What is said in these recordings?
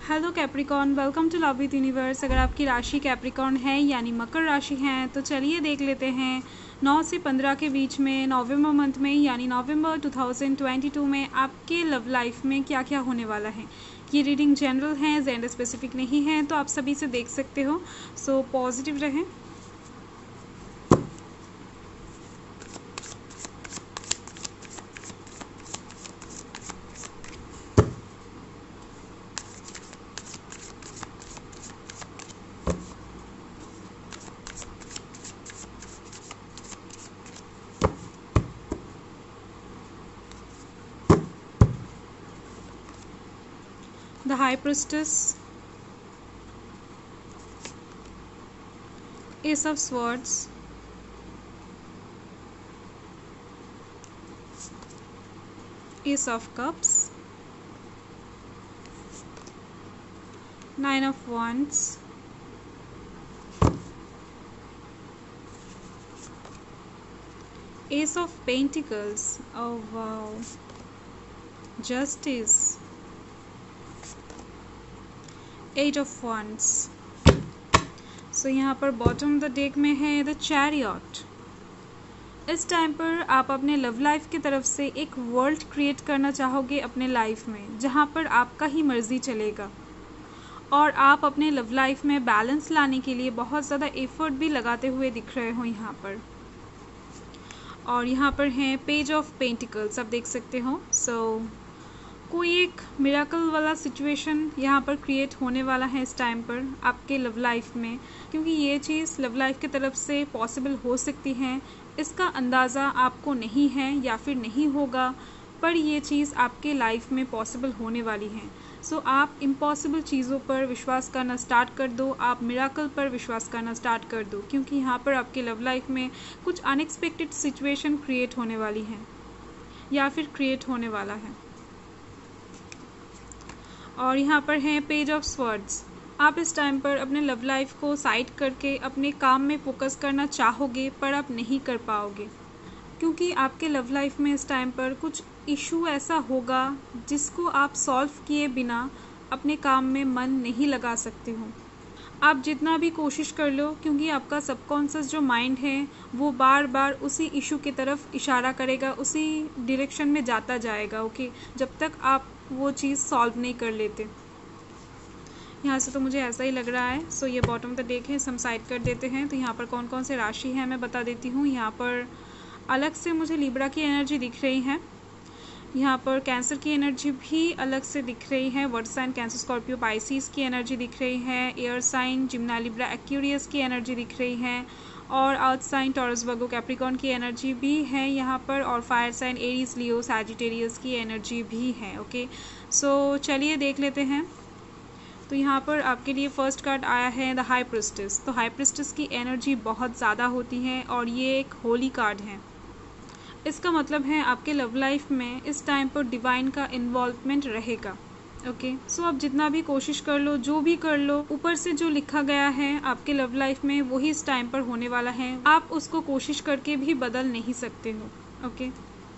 Hello Capricorn, welcome to love with universe. अगर आपकी राशि कैप्रिकॉर्न है यानी मकर राशि है तो चलिए देख लेते हैं 9 से 15 के बीच में नवंबर मंथ में यानी नवंबर 2022 में आपके लव लाइफ में क्या क्या होने वाला है। ये रीडिंग जनरल है, जेंडर स्पेसिफिक नहीं है, तो आप सभी से देख सकते हो। सो पॉजिटिव रहें। The High Priestess, Ace of Swords, Ace of Cups, Nine of Wands, Ace of Pentacles, oh wow, Justice, Eight of Wands। So यहाँ पर बॉटम द डेक में है द चैरियट। इस टाइम पर आप अपने लव लाइफ की तरफ से एक वर्ल्ड क्रिएट करना चाहोगे अपने लाइफ में, जहाँ पर आपका ही मर्जी चलेगा और आप अपने लव लाइफ में बैलेंस लाने के लिए बहुत ज़्यादा एफर्ट भी लगाते हुए दिख रहे हो यहाँ पर। और यहाँ पर है पेज ऑफ पेंटिकल्स, आप देख सकते हो। सो कोई एक मिराकल वाला सिचुएशन यहाँ पर क्रिएट होने वाला है इस टाइम पर आपके लव लाइफ में, क्योंकि ये चीज़ लव लाइफ की तरफ से पॉसिबल हो सकती है। इसका अंदाज़ा आपको नहीं है या फिर नहीं होगा, पर ये चीज़ आपके लाइफ में पॉसिबल होने वाली है। सो आप इम्पॉसिबल चीज़ों पर विश्वास करना स्टार्ट कर दो, आप मिराकल पर विश्वास करना स्टार्ट कर दो, क्योंकि यहाँ पर आपके लव लाइफ में कुछ अनएक्सपेक्टेड सिचुएशन क्रिएट होने वाली है या फिर क्रिएट होने वाला है। और यहाँ पर है पेज ऑफ स्वर्ड्स। आप इस टाइम पर अपने लव लाइफ को साइड करके अपने काम में फोकस करना चाहोगे, पर आप नहीं कर पाओगे, क्योंकि आपके लव लाइफ में इस टाइम पर कुछ इशू ऐसा होगा जिसको आप सॉल्व किए बिना अपने काम में मन नहीं लगा सकते हो। आप जितना भी कोशिश कर लो, क्योंकि आपका सबकॉन्शियस जो माइंड है वो बार बार उसी इशू की तरफ इशारा करेगा, उसी डायरेक्शन में जाता जाएगा, ओके, जब तक आप वो चीज़ सॉल्व नहीं कर लेते। यहाँ से तो मुझे ऐसा ही लग रहा है। सो ये बॉटम द डेक है, हम साइड कर देते हैं। तो यहाँ पर कौन कौन से राशि है मैं बता देती हूँ। यहाँ पर अलग से मुझे लिब्रा की एनर्जी दिख रही है, यहाँ पर कैंसर की एनर्जी भी अलग से दिख रही है, वर्ड साइन कैंसर स्कॉर्पियो पाइसिस की एनर्जी दिख रही है, air sign Gemini Libra Aquarius की एनर्जी दिख रही है, और earth sign Taurus Virgo Capricorn की एनर्जी भी है यहाँ पर, और fire sign Aries Leo Sagittarius की एनर्जी भी है। ओके, सो चलिए देख लेते हैं। तो यहाँ पर आपके लिए फर्स्ट कार्ड आया है द हाई प्रिस्टेस। तो हाई प्रिस्टेस की एनर्जी बहुत ज़्यादा होती है और ये एक होली कार्ड है। इसका मतलब है आपके लव लाइफ में इस टाइम पर डिवाइन का इन्वॉल्वमेंट रहेगा। ओके, सो आप जितना भी कोशिश कर लो, जो भी कर लो, ऊपर से जो लिखा गया है आपके लव लाइफ में वही इस टाइम पर होने वाला है। आप उसको कोशिश करके भी बदल नहीं सकते हो। ओके,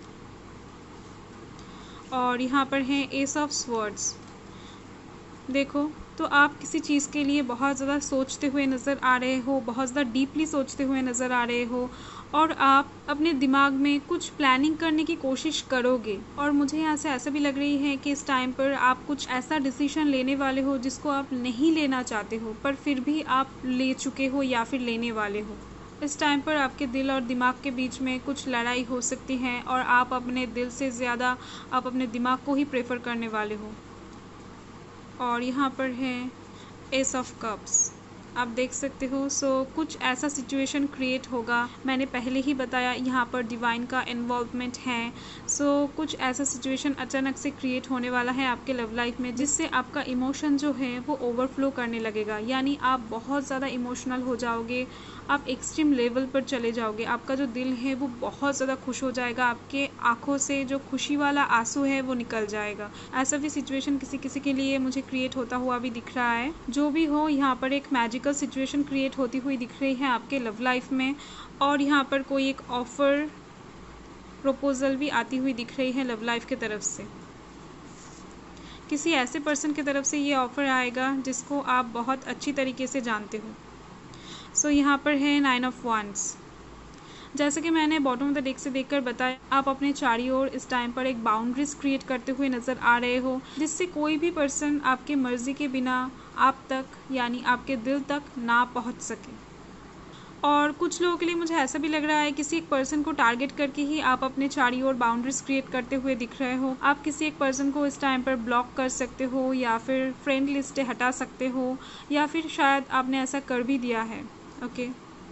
और यहाँ पर है एस ऑफ स्वर्ड्स। देखो, तो आप किसी चीज़ के लिए बहुत ज़्यादा सोचते हुए नज़र आ रहे हो, बहुत ज़्यादा डीपली सोचते हुए नज़र आ रहे हो, और आप अपने दिमाग में कुछ प्लानिंग करने की कोशिश करोगे। और मुझे यहाँ से ऐसा भी लग रही है कि इस टाइम पर आप कुछ ऐसा डिसीजन लेने वाले हो जिसको आप नहीं लेना चाहते हो, पर फिर भी आप ले चुके हो या फिर लेने वाले हो। इस टाइम पर आपके दिल और दिमाग के बीच में कुछ लड़ाई हो सकती है और आप अपने दिल से ज़्यादा आप अपने दिमाग को ही प्रेफर करने वाले हो। और यहाँ पर है एस ऑफ कप्स, आप देख सकते हो। सो कुछ ऐसा सिचुएशन क्रिएट होगा, मैंने पहले ही बताया यहाँ पर डिवाइन का इन्वॉल्वमेंट है। सो कुछ ऐसा सिचुएशन अचानक से क्रिएट होने वाला है आपके लव लाइफ में, जिससे आपका इमोशन जो है वो ओवरफ्लो करने लगेगा, यानी आप बहुत ज़्यादा इमोशनल हो जाओगे, आप एक्सट्रीम लेवल पर चले जाओगे, आपका जो दिल है वो बहुत ज़्यादा खुश हो जाएगा, आपके आंखों से जो खुशी वाला आंसू है वो निकल जाएगा। ऐसा भी सिचुएशन किसी किसी के लिए मुझे क्रिएट होता हुआ भी दिख रहा है। जो भी हो, यहाँ पर एक मैजिकल सिचुएशन क्रिएट होती हुई दिख रही है आपके लव लाइफ में, और यहाँ पर कोई एक ऑफर प्रपोजल भी आती हुई दिख रही है लव लाइफ की तरफ से। किसी ऐसे पर्सन की तरफ से ये ऑफ़र आएगा जिसको आप बहुत अच्छी तरीके से जानते हो। सो यहाँ पर है 9 ऑफ वांड्स। जैसे कि मैंने बॉटम ऑफ द डेक से देखकर बताया, आप अपने चारों ओर इस टाइम पर एक बाउंड्रीज क्रिएट करते हुए नज़र आ रहे हो, जिससे कोई भी पर्सन आपके मर्ज़ी के बिना आप तक यानी आपके दिल तक ना पहुंच सके। और कुछ लोगों के लिए मुझे ऐसा भी लग रहा है किसी एक पर्सन को टारगेट करके ही आप अपने चारों ओर बाउंड्रीज क्रिएट करते हुए दिख रहे हो। आप किसी एक पर्सन को इस टाइम पर ब्लॉक कर सकते हो या फिर फ्रेंड लिस्ट से हटा सकते हो, या फिर शायद आपने ऐसा कर भी दिया है। ओके,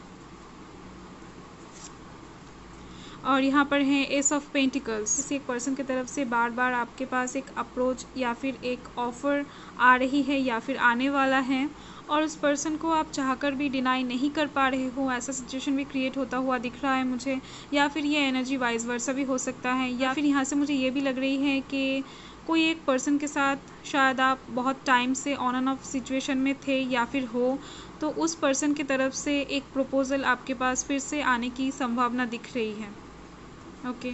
और यहाँ पर है एस ऑफ पेंटिकल्स। किसी एक पर्सन की तरफ से बार बार आपके पास एक अप्रोच या फिर एक ऑफ़र आ रही है या फिर आने वाला है, और उस पर्सन को आप चाहकर भी डिनाई नहीं कर पा रहे हो। ऐसा सिचुएशन भी क्रिएट होता हुआ दिख रहा है मुझे, या फिर ये एनर्जी वाइस वर्सा भी हो सकता है, या फिर यहाँ से मुझे ये भी लग रही है कि कोई एक पर्सन के साथ शायद आप बहुत टाइम से ऑन एंड ऑफ सिचुएशन में थे या फिर हो, तो उस पर्सन की तरफ से एक प्रपोज़ल आपके पास फिर से आने की संभावना दिख रही है। ओके,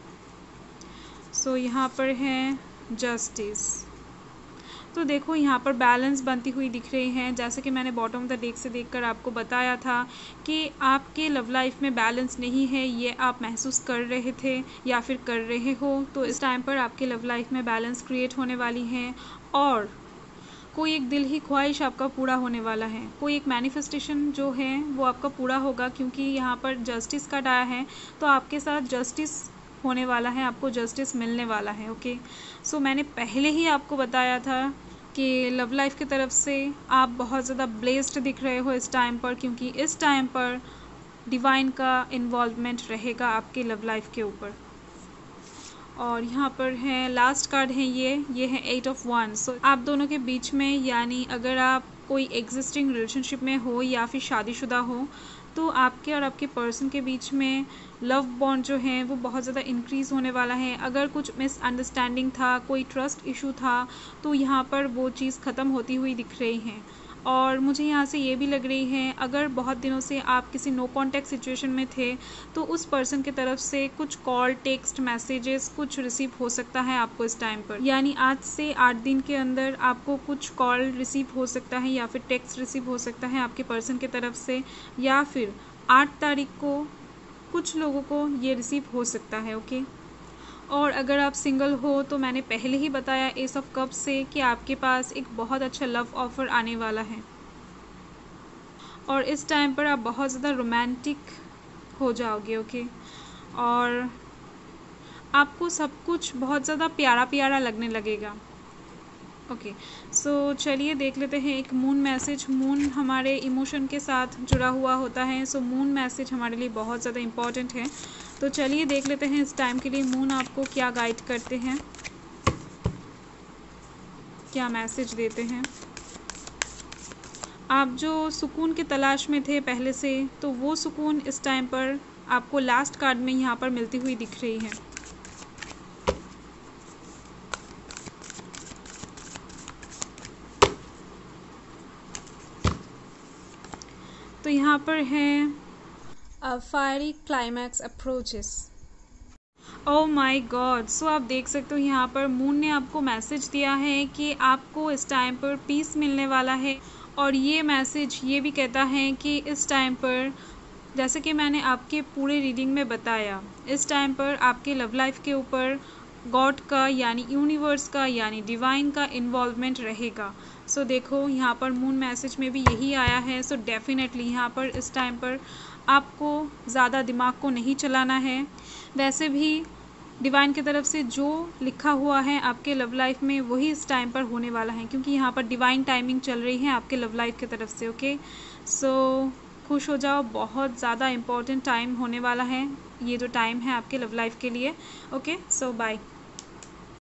सो यहाँ पर है जस्टिस। तो देखो यहाँ पर बैलेंस बनती हुई दिख रही है। जैसे कि मैंने बॉटम ऑफ द डेक से देखकर आपको बताया था कि आपके लव लाइफ में बैलेंस नहीं है, ये आप महसूस कर रहे थे या फिर कर रहे हो। तो इस टाइम पर आपके लव लाइफ में बैलेंस क्रिएट होने वाली है, और कोई एक दिल ही ख्वाहिश आपका पूरा होने वाला है। कोई एक मैनिफेस्टेशन जो है वो आपका पूरा होगा, क्योंकि यहाँ पर जस्टिस कार्ड आया है, तो आपके साथ जस्टिस होने वाला है, आपको जस्टिस मिलने वाला है। ओके, सो मैंने पहले ही आपको बताया था कि लव लाइफ की तरफ से आप बहुत ज़्यादा ब्लेस्ड दिख रहे हो इस टाइम पर, क्योंकि इस टाइम पर डिवाइन का इन्वॉल्वमेंट रहेगा आपके लव लाइफ के ऊपर। और यहाँ पर है लास्ट कार्ड है ये है 8 ऑफ वांड्स। सो आप दोनों के बीच में, यानी अगर आप कोई एग्जिस्टिंग रिलेशनशिप में हो या फिर शादीशुदा हो, तो आपके और आपके पर्सन के बीच में लव बॉन्ड जो है वो बहुत ज़्यादा इंक्रीज़ होने वाला है। अगर कुछ मिसअंडरस्टैंडिंग था, कोई ट्रस्ट इशू था, तो यहाँ पर वो चीज़ ख़त्म होती हुई दिख रही है। और मुझे यहाँ से ये भी लग रही है, अगर बहुत दिनों से आप किसी नो कॉन्टैक्ट सिचुएशन में थे, तो उस पर्सन की तरफ से कुछ कॉल, टेक्स्ट मैसेजेस कुछ रिसीव हो सकता है आपको इस टाइम पर। यानी आज से 8 दिन के अंदर आपको कुछ कॉल रिसीव हो सकता है या फिर टेक्स्ट रिसीव हो सकता है आपके पर्सन की तरफ से, या फिर 8 तारीख को कुछ लोगों को ये रिसीव हो सकता है। ओके, और अगर आप सिंगल हो तो मैंने पहले ही बताया एस ऑफ कप से कि आपके पास एक बहुत अच्छा लव ऑफ़र आने वाला है, और इस टाइम पर आप बहुत ज़्यादा रोमांटिक हो जाओगे। ओके, और आपको सब कुछ बहुत ज़्यादा प्यारा प्यारा लगने लगेगा। ओके, सो चलिए देख लेते हैं एक मून मैसेज। मून हमारे इमोशन के साथ जुड़ा हुआ होता है, सो मून मैसेज हमारे लिए बहुत ज़्यादा इम्पॉर्टेंट है। तो चलिए देख लेते हैं इस टाइम के लिए मून आपको क्या गाइड करते हैं, क्या मैसेज देते हैं। आप जो सुकून की तलाश में थे पहले से, तो वो सुकून इस टाइम पर आपको लास्ट कार्ड में यहाँ पर मिलती हुई दिख रही है। तो यहाँ पर है fiery climax approaches. Oh my god, so आप देख सकते हो यहाँ पर मून ने आपको मैसेज दिया है कि आपको इस टाइम पर पीस मिलने वाला है। और ये मैसेज ये भी कहता है कि इस टाइम पर, जैसे कि मैंने आपके पूरे रीडिंग में बताया, इस टाइम पर आपके लव लाइफ के ऊपर गॉड का यानी यूनिवर्स का यानी डिवाइन का इन्वॉल्वमेंट रहेगा। सो देखो यहाँ पर मून मैसेज में भी यही आया है। सो डेफिनेटली यहाँ पर इस टाइम पर आपको ज़्यादा दिमाग को नहीं चलाना है। वैसे भी डिवाइन की तरफ से जो लिखा हुआ है आपके लव लाइफ में वही इस टाइम पर होने वाला है, क्योंकि यहाँ पर डिवाइन टाइमिंग चल रही है आपके लव लाइफ की तरफ से। ओके, सो खुश हो जाओ, बहुत ज़्यादा इम्पोर्टेंट टाइम होने वाला है ये जो टाइम है आपके लव लाइफ के लिए। Okay, so bye.